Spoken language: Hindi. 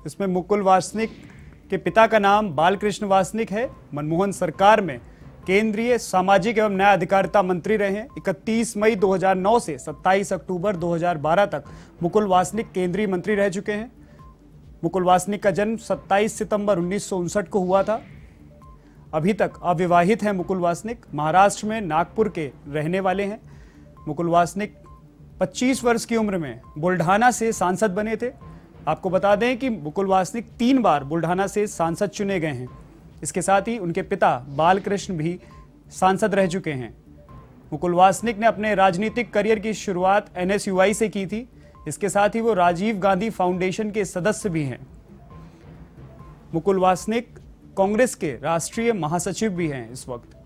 इसमें मुकुल वासनिक के पिता का नाम बालकृष्ण वासनिक है। मनमोहन सरकार में केंद्रीय सामाजिक एवं न्याय अधिकारिता मंत्री रहे हैं। 31 मई 2009 से 27 अक्टूबर 2012 तक मुकुल वासनिक केंद्रीय मंत्री रह चुके हैं। मुकुल वासनिक का जन्म 27 सितंबर 1959 को हुआ था। अभी तक अविवाहित हैं मुकुल वासनिक। महाराष्ट्र में नागपुर के रहने वाले हैं। मुकुल वासनिक 25 वर्ष की उम्र में बुल्ढाना से सांसद बने थे। आपको बता दें कि मुकुल वासनिक 3 बार बुल्ढाना से सांसद चुने गए हैं। इसके साथ ही उनके पिता बालकृष्ण भी सांसद रह चुके हैं। मुकुल वासनिक ने अपने राजनीतिक करियर की शुरुआत NSUI से की थी। इसके साथ ही वो राजीव गांधी फाउंडेशन के सदस्य भी हैं। मुकुल वासनिक कांग्रेस के राष्ट्रीय महासचिव भी हैं इस वक्त।